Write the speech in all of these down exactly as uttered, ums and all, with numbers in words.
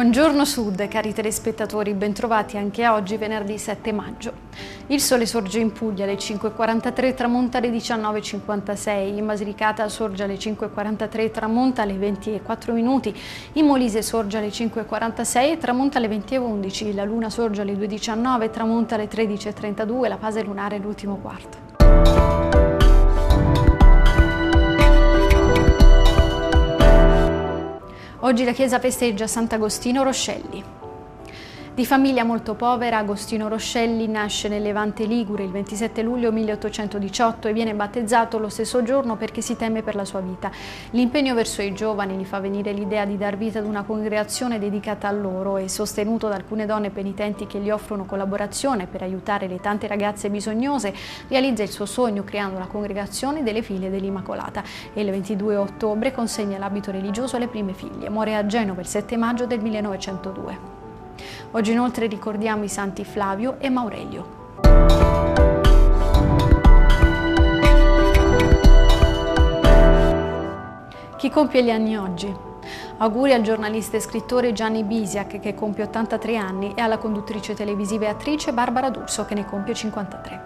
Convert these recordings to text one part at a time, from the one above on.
Buongiorno Sud, cari telespettatori, bentrovati anche oggi, venerdì sette maggio. Il sole sorge in Puglia alle cinque e quarantatré, tramonta alle diciannove e cinquantasei, in Basilicata sorge alle cinque e quarantatré, tramonta alle venti e quattro minuti, in Molise sorge alle cinque e quarantasei e tramonta alle venti e undici, la Luna sorge alle due e diciannove, tramonta alle tredici e trentadue, la fase lunare è l'ultimo quarto. Oggi la chiesa festeggia Sant'Agostino Roscelli. Di famiglia molto povera, Agostino Roscelli nasce nel Levante Ligure il ventisette luglio milleottocentodiciotto e viene battezzato lo stesso giorno perché si teme per la sua vita. L'impegno verso i giovani gli fa venire l'idea di dar vita ad una congregazione dedicata a loro e, sostenuto da alcune donne penitenti che gli offrono collaborazione per aiutare le tante ragazze bisognose, realizza il suo sogno creando la congregazione delle Figlie dell'Immacolata e il ventidue ottobre consegna l'abito religioso alle prime figlie. Muore a Genova il sette maggio del millenovecentodue. Oggi inoltre ricordiamo i santi Flavio e Maurelio. Chi compie gli anni oggi? Auguri al giornalista e scrittore Gianni Bisiak, che compie ottantatré anni, e alla conduttrice televisiva e attrice Barbara D'Urso, che ne compie cinquantatré.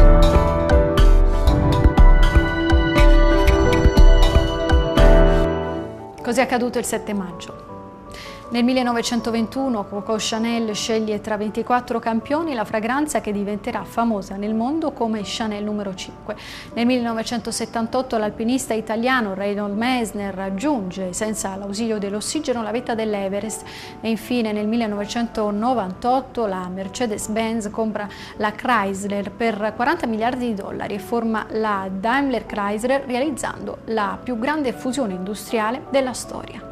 Cos'è accaduto il sette maggio? Nel millenovecentoventuno Coco Chanel sceglie tra ventiquattro campioni la fragranza che diventerà famosa nel mondo come Chanel numero cinque. Nel millenovecentosettantotto l'alpinista italiano Reinhold Messner raggiunge senza l'ausilio dell'ossigeno la vetta dell'Everest e infine nel millenovecentonovantotto la Mercedes-Benz compra la Chrysler per quaranta miliardi di dollari e forma la Daimler Chrysler, realizzando la più grande fusione industriale della storia.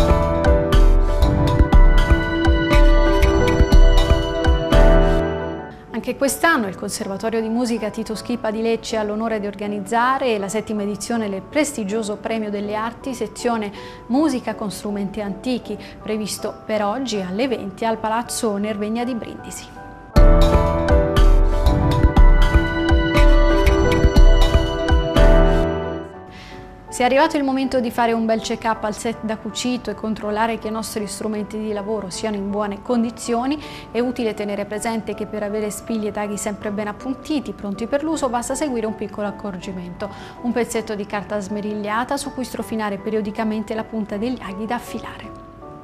Anche quest'anno il Conservatorio di Musica Tito Schippa di Lecce ha l'onore di organizzare la settima edizione del prestigioso Premio delle Arti, sezione Musica con strumenti antichi, previsto per oggi alle venti al Palazzo Nervegna di Brindisi. Se è arrivato il momento di fare un bel check-up al set da cucito e controllare che i nostri strumenti di lavoro siano in buone condizioni, è utile tenere presente che per avere spigli e tagli sempre ben appuntiti, pronti per l'uso, basta seguire un piccolo accorgimento: un pezzetto di carta smerigliata su cui strofinare periodicamente la punta degli aghi da affilare.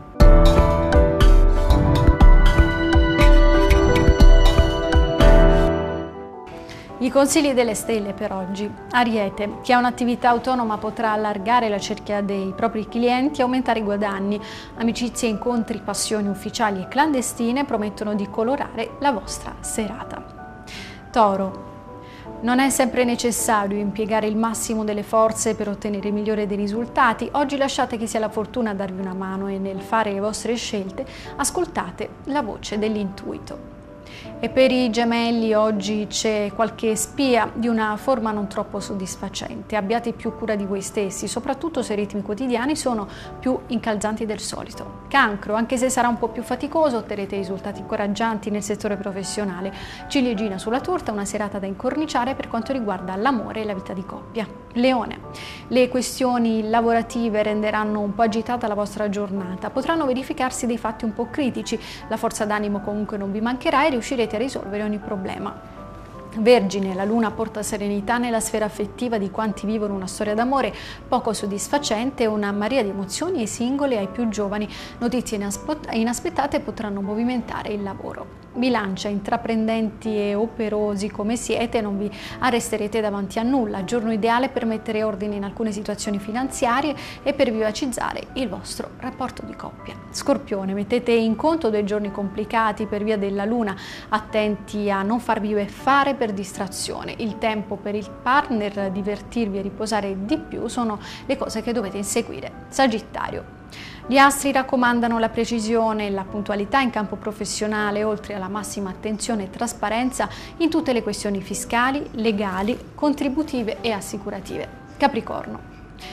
I consigli delle stelle per oggi. Ariete, chi ha un'attività autonoma potrà allargare la cerchia dei propri clienti e aumentare i guadagni. Amicizie, incontri, passioni ufficiali e clandestine promettono di colorare la vostra serata. Toro, non è sempre necessario impiegare il massimo delle forze per ottenere il migliore dei risultati. Oggi lasciate che sia la fortuna a darvi una mano e nel fare le vostre scelte ascoltate la voce dell'intuito. E per i gemelli oggi c'è qualche spia di una forma non troppo soddisfacente. Abbiate più cura di voi stessi, soprattutto se i ritmi quotidiani sono più incalzanti del solito. Cancro, anche se sarà un po' più faticoso, otterrete risultati incoraggianti nel settore professionale. Ciliegina sulla torta, una serata da incorniciare per quanto riguarda l'amore e la vita di coppia. Leone, le questioni lavorative renderanno un po' agitata la vostra giornata. Potranno verificarsi dei fatti un po' critici, la forza d'animo comunque non vi mancherà e riuscirete a risolvere ogni problema. Vergine, la luna porta serenità nella sfera affettiva di quanti vivono una storia d'amore poco soddisfacente e una marea di emozioni ai singoli e ai più giovani. Notizie inaspettate potranno movimentare il lavoro. Bilancia, intraprendenti e operosi come siete, non vi arresterete davanti a nulla. Giorno ideale per mettere ordine in alcune situazioni finanziarie e per vivacizzare il vostro rapporto di coppia. Scorpione, mettete in conto due giorni complicati per via della luna, attenti a non farvi beffare per distrazione. Il tempo per il partner, divertirvi e riposare di più sono le cose che dovete inseguire. Sagittario, gli astri raccomandano la precisione e la puntualità in campo professionale, oltre alla massima attenzione e trasparenza in tutte le questioni fiscali, legali, contributive e assicurative. Capricorno,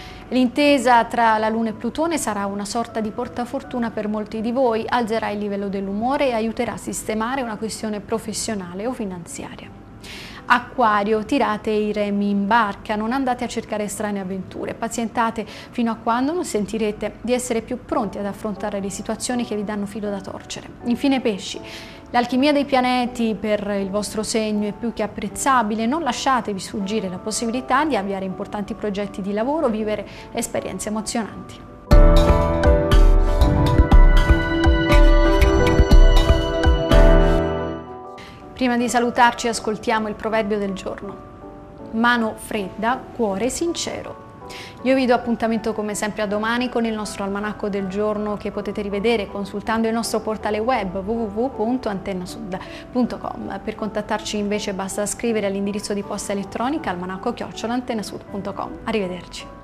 l'intesa tra la Luna e Plutone sarà una sorta di portafortuna per molti di voi, alzerà il livello dell'umore e aiuterà a sistemare una questione professionale o finanziaria. Acquario, tirate i remi in barca, non andate a cercare strane avventure, pazientate fino a quando non sentirete di essere più pronti ad affrontare le situazioni che vi danno filo da torcere. Infine Pesci, l'alchimia dei pianeti per il vostro segno è più che apprezzabile, non lasciatevi sfuggire la possibilità di avviare importanti progetti di lavoro, vivere esperienze emozionanti. Prima di salutarci ascoltiamo il proverbio del giorno. Mano fredda, cuore sincero. Io vi do appuntamento come sempre a domani con il nostro almanacco del giorno che potete rivedere consultando il nostro portale web w w w punto antennasud punto com. Per contattarci invece basta scrivere all'indirizzo di posta elettronica almanacco chiocciola antennasud punto com. Arrivederci.